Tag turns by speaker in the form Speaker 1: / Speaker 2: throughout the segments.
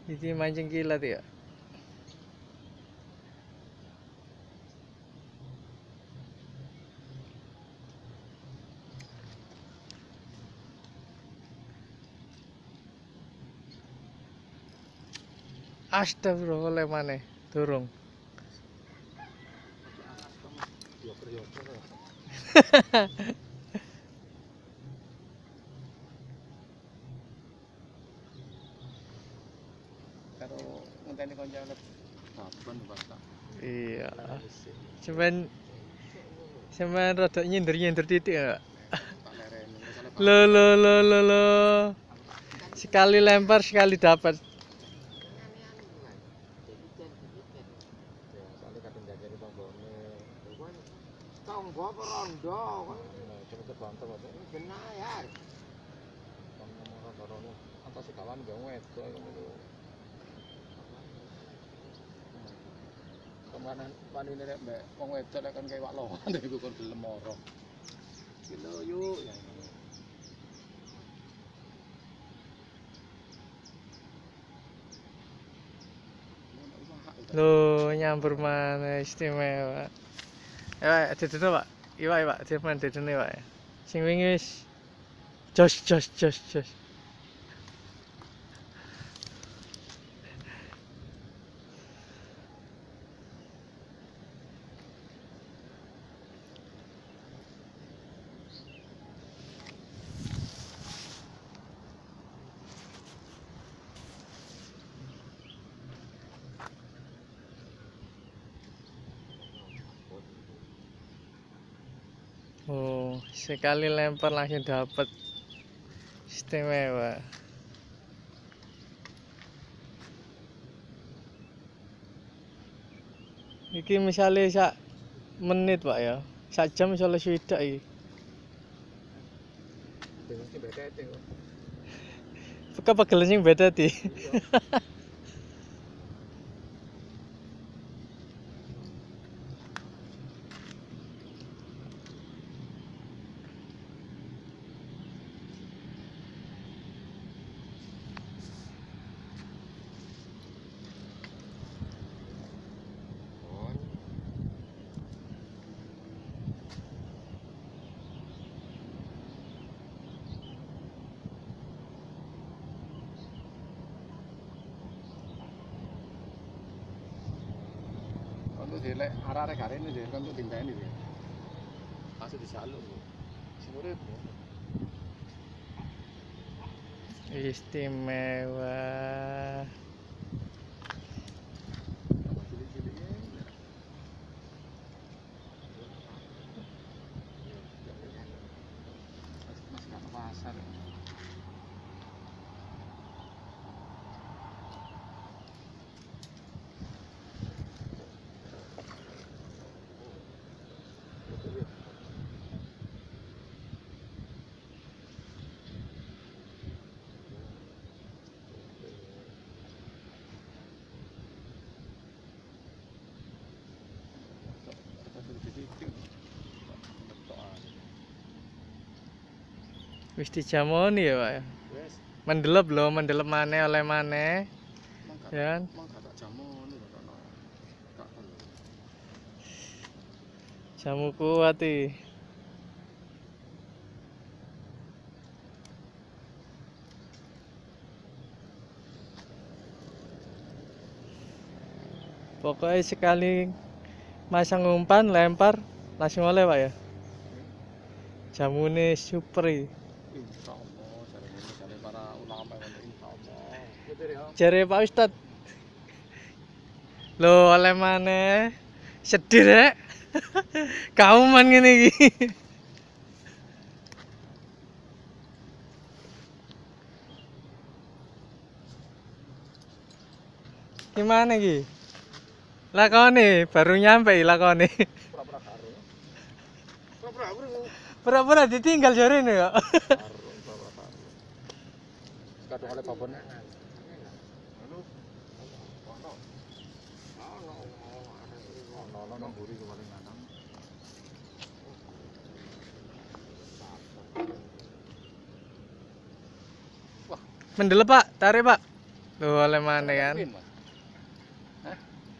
Speaker 1: Iki mancing kilat ya. Astagfirullah maneh durung.
Speaker 2: Karo ngenteni kanca arep babon Pak.
Speaker 1: Iya. Cuman rada nyindir-nyindir titik ya.
Speaker 2: Tak lereni misale
Speaker 1: Lo. Sekali lempar sekali dapat.
Speaker 2: soalnya kadang jajari pambone. Tonggo apa rondo kok. Cepet banter kok. Benar ya. Ngomong rondo-rondo antas kawan gak wedok ngono lho. Kemanan wanine nek mbek wong wedok nek kon kewak lowan iku kon gelem moro. Iki lho yuk ya.
Speaker 1: Lo nyambur mana istimewa. Ya, didene, Pak. Iwak, diman didene, Pak. Sing wingi wis jos. Oh, sekali lempar langsung dapat. Istimewa. Iki misalnya sak menit, Pak ya. Sak jam misalnya swidak iki.
Speaker 2: Mesti betete kok.
Speaker 1: Kepegel sing beda di.
Speaker 2: Untuk dilek arek-arek garene dhewe kan untuk dinteni dhewe. Masih disaluk kok. Sing urip.
Speaker 1: Istimewa.
Speaker 2: Masih gak pasar.
Speaker 1: Wis dijamoni ya, Pak ya.
Speaker 2: Wes,
Speaker 1: Mendelep lho, mendelep maneh oleh maneh. Ya kan?
Speaker 2: Mang gak jamu ngono kok ono. Gak kon.
Speaker 1: Jamu kuat iki. Pokoknya sekali masang umpan lempar langsung oleh, Pak ya. Jamune super iki.
Speaker 2: Insyaallah jare para ulama ngono insyaallah. Betul ya.
Speaker 1: Jare Pak Ustad. Loh, oleh maneh. Sedih rek. Kamu man ngene iki. Gimana iki? Lakone baru nyampe lakone.
Speaker 2: Pura-pura karo. Pura-pura aku.
Speaker 1: Pura-pura ditinggal jarene kok.
Speaker 2: Pura-pura karo. Kadung oleh babon. Halo. Ono mburi kemarin nanam.
Speaker 1: Mendelep, Pak. Tarik, Pak. Lho oleh mana kan?
Speaker 2: Kepin, Mas. Hah?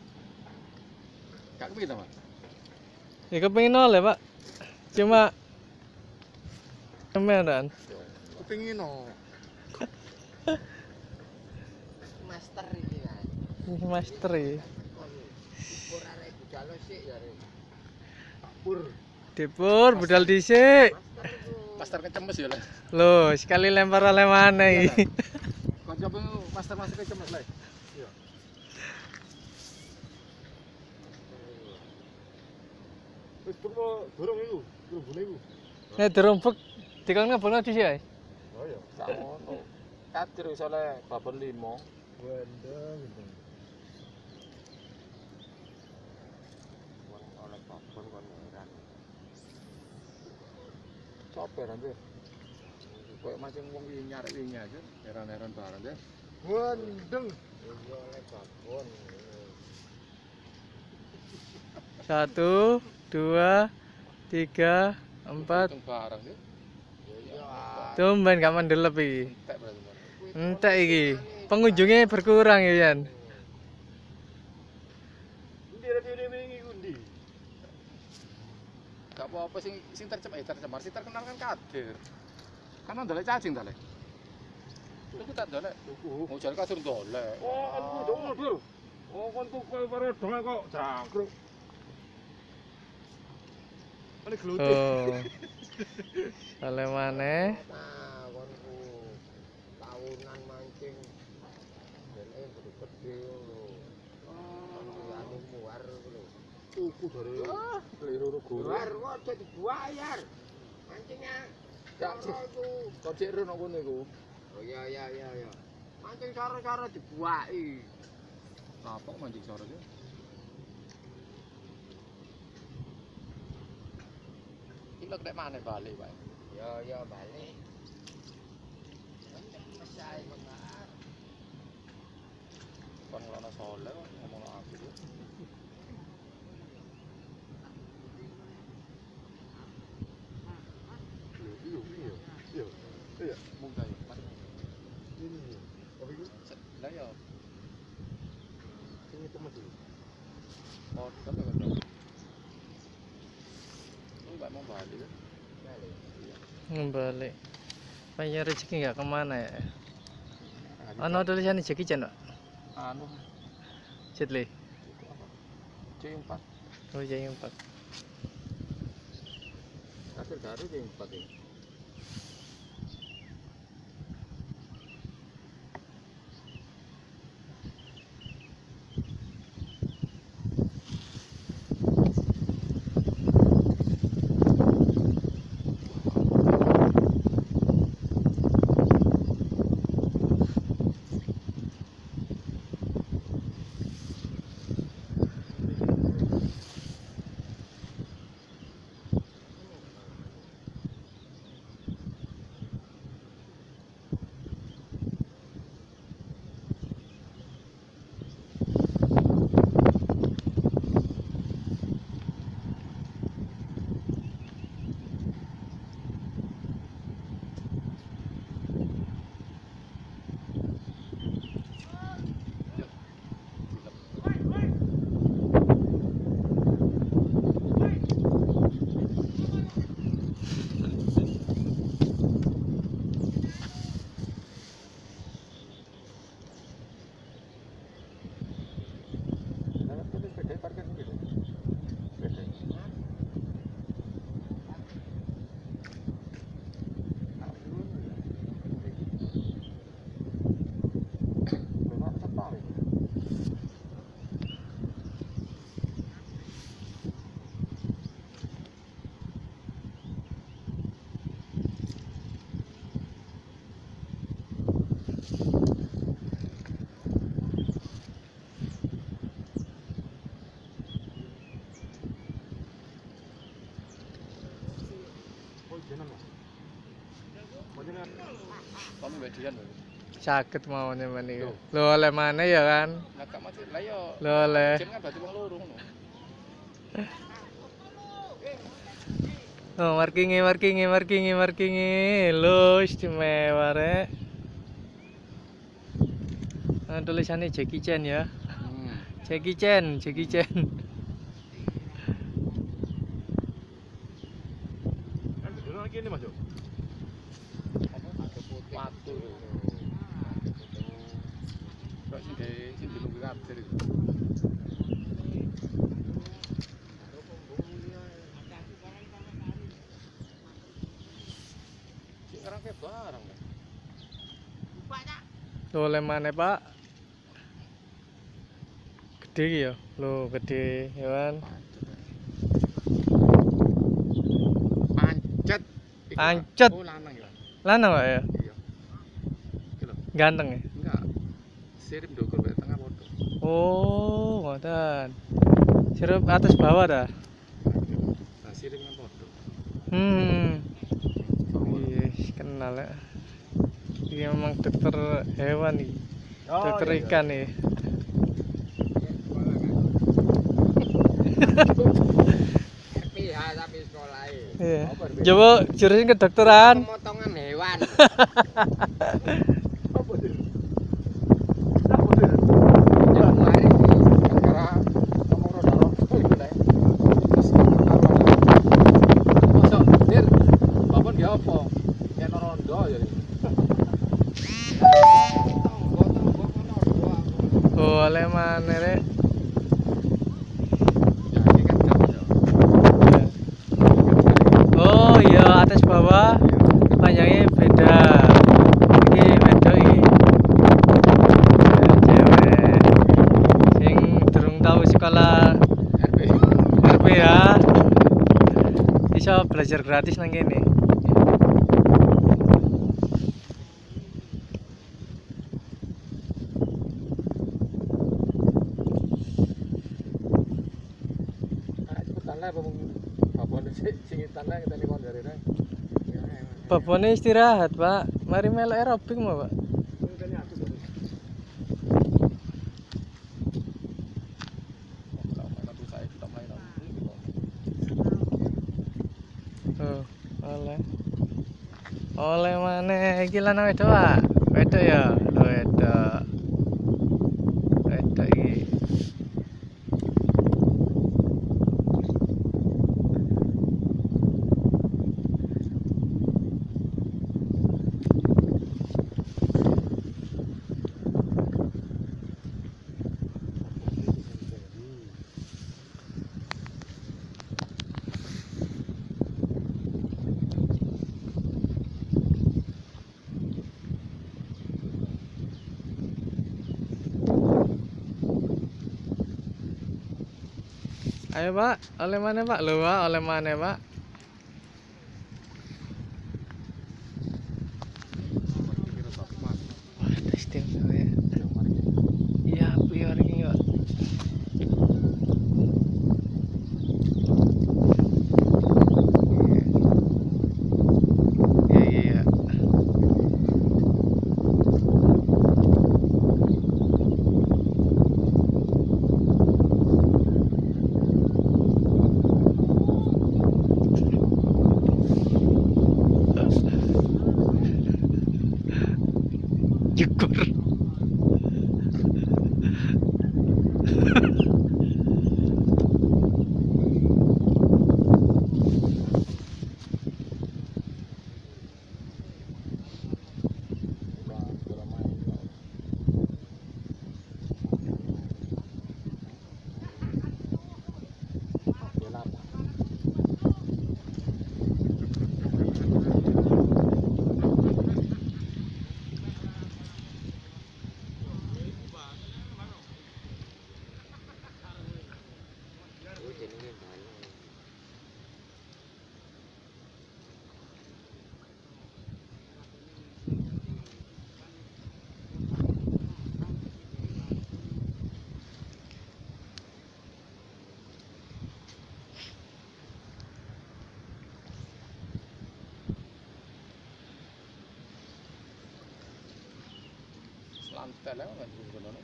Speaker 2: Gak kepin, Mas.
Speaker 1: Ya kepengin oleh, Pak. Cuma kemeran.
Speaker 2: Kepingin no. Master ini kan.
Speaker 1: Ini master ya.
Speaker 2: Pur arek budal sik ya. Pur.
Speaker 1: Dipur budal dhisik.
Speaker 2: Master kecemes ya lah.
Speaker 1: Loh, sekali lempar oleh mana iki?
Speaker 2: Kancamu master kecemes lah. Iya. Wis pur dorong iku, rumbune iku.
Speaker 1: Durung bek dikon ngebono dhisik ae.
Speaker 2: Oh iya, samono. Kadir iso le babon 5. Wendeng gitu. Oleh babon kon heran. Soper anjir. Kayak macam wong iki nyarek wingi aja, heran-heran bareng deh. Wendeng. Iya oleh babon.
Speaker 1: 1, 2, 3, 4.
Speaker 2: Bareng deh. Iya.
Speaker 1: Tumben gak mendelep iki.
Speaker 2: Entek berarti.
Speaker 1: Entek iki. Pengunjungnya berkurang ya, Yan.
Speaker 2: Endi rene wingi undi? Gak apa-apa sing tercemar sing terkenal kan Kadir. Kan ndolek cacing ta, Le? Tuku tak ndolek. Tuku. Mau jare Kadir ndolek. Oh, aku dong mobil. Oh, kon tuku karo dong kok jangkruk. Ini gelutik.
Speaker 1: Oh. Oleh maneh.
Speaker 2: Nah, konku tahunan mancing. Dene gede-gede lho. Oh, anu muar lho. Tuku dari keliru guru. Muar kok dadi buayar. Mancingnya. Gak itu. Kok cek ro nang kono iku. Oh iya. Mancing cara-cara dibuaki. Apa mancing cara iki? Lo kena mana balik, Pak? Ya balik. Mesai bengar. Kon ngono soleh ngomong aku tuh. Iya. Munggah ya, mari. Ini. Apa itu? Lah ya. Ini temen dulu. Oh, kan. Mau balik kan?
Speaker 1: Balik. Banyak rezeki nggak kemana ya? Ano tulisan Jackie Chan, Pak?
Speaker 2: Anu,
Speaker 1: Jet Li.
Speaker 2: C4.
Speaker 1: Oh, J4.
Speaker 2: Kasir garu C4 ini. Kamu bedian lho.
Speaker 1: Sakit maunya meniku. Lo oleh mana ya kan?
Speaker 2: Lah gak mati lah yo.
Speaker 1: Lo oleh.
Speaker 2: Jen kan berarti wong loro ngono.
Speaker 1: Oh, markingi. Lo istimewa rek. Tulisannya Jackie Chan ya.
Speaker 2: Hmm.
Speaker 1: Jackie Chan, Jackie Chan.
Speaker 3: Kan dulu lagi ini Mas Yo.
Speaker 2: Sepatu. Kok sing dilungguh kabeh iki. Sing ngerangke barang.
Speaker 1: Oleh mana Pak? Gede iki ya, lo gede ya kan.
Speaker 2: Pancet. Iku, Pak.
Speaker 1: Pancet.
Speaker 2: Oh, lanang ya.
Speaker 1: Lanang Pak ya,
Speaker 2: Iya. Iki lho.
Speaker 1: ganteng ya.
Speaker 2: Enggak. Sirip ndukur wae tengah foto.
Speaker 1: Oh, ngoten. Sirup atas bawah dah.
Speaker 2: Nah, sirip nang foto.
Speaker 1: Iya, kenal ya. Ini memang dokter hewan nih, dokter ikan nih.
Speaker 2: RPH tapi sekolah
Speaker 1: Iya. Coba jurusan kedokteran.
Speaker 2: pemotongan hewan.
Speaker 3: Apa sih?
Speaker 2: Yang kemarin sih gara ngomong roda-roda iku lek. Terus masuk dir. Bapak dia apa? Yen rondo ya.
Speaker 1: Boleh mana rek?
Speaker 2: Ya ini kan kamu ya.
Speaker 1: Oh iya, atas bawah panjangnya beda. Ini beda ini. Cewek sing durung tahu sekolah RPH bisa belajar gratis nang kene. Babone istirahat, Pak. Mari melok aerobik mau, Pak. Oh, oleh. Oleh mana? Iki lanang wedok, Pak. Wedok ya, wedok. Wedok iki. Ayo Pak, oleh mana Pak? Loh Pak, oleh mana Pak? Wah, testing ya. Iya, biar ini Pak. Iya, iya, iya. Syukur.
Speaker 2: Lantai lah kan ngono.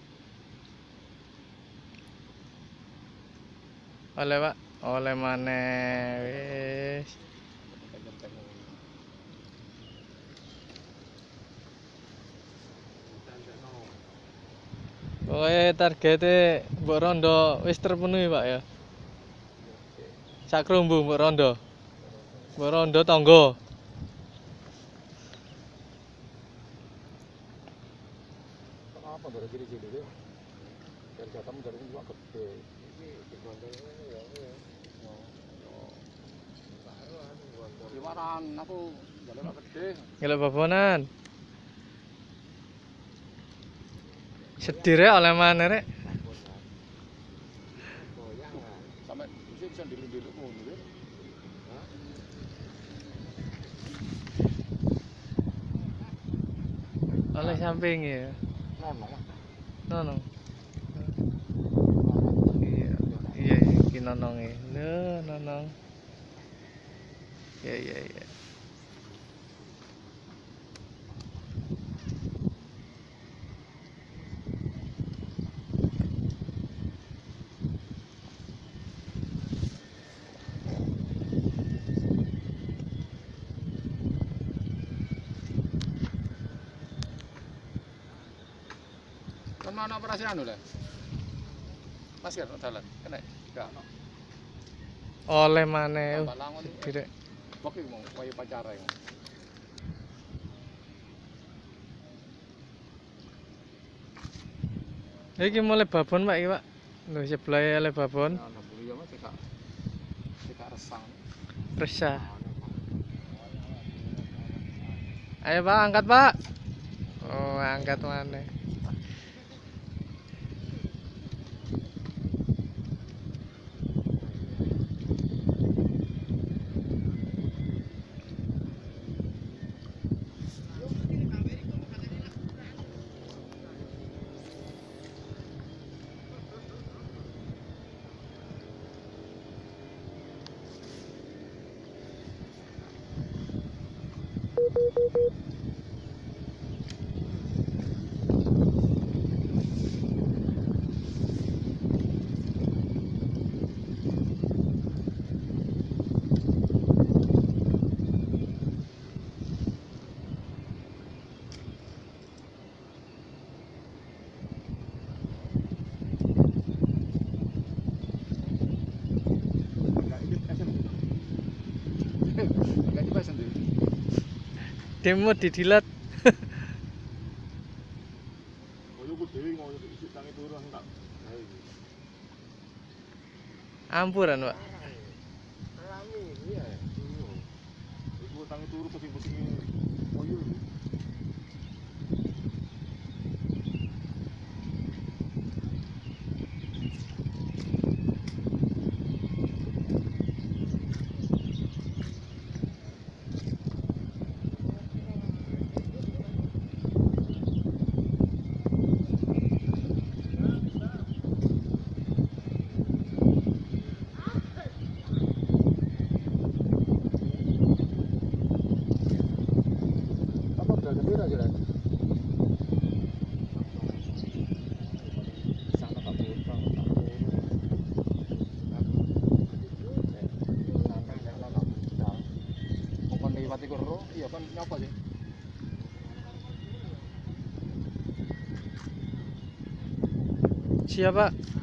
Speaker 1: Oleh Pak, oleh mana wis. Pokoknya targetnya mbok rondo wis terpenuhi Pak ya. Sak krumbu mbok rondo. Mbok rondo tangga.
Speaker 2: Kenapa baru ciri-ciri deh? Dari jatamu dari ini juga gede. Ini digondol ini ya. Gimana? Aku jalan gede.
Speaker 1: Gila babonan. Sedire oleh mana rek?
Speaker 2: Sampai bisa dilu-dilu ngono lho.
Speaker 1: Oleh samping ya.
Speaker 2: Nono.
Speaker 1: Nono. Iya, iya iki nononge. Lho, nonong. Iya.
Speaker 2: Kan mana operasi anu lah? Masker dalan, kena. Enggak.
Speaker 1: Oleh mana?
Speaker 2: Tambah langon.
Speaker 1: Sedire.
Speaker 2: Bok iki mau kaya pacara iki.
Speaker 1: Iki mulai babon Pak iki Pak. Lho sebelah oleh babon.
Speaker 2: Ana bulu ya Mas cekak resang.
Speaker 1: Resah. Ayo Pak, angkat Pak. Oh, angkat mana?
Speaker 2: Enggak dipas sendiri.
Speaker 1: Demo didilat.
Speaker 3: Koyo ku dhewe ngono isi tangi turu aku tak. Ha iki.
Speaker 1: Ampuran Pak.
Speaker 2: Alami iya.
Speaker 3: Iku tangi turu pusing-pusing koyo.
Speaker 2: Apa berada pira kira? Sana tak putar, tak turun. Sampai sana tak putar. Kok liwat iku ro, iya kan nyapa sih?
Speaker 1: Siap Pak.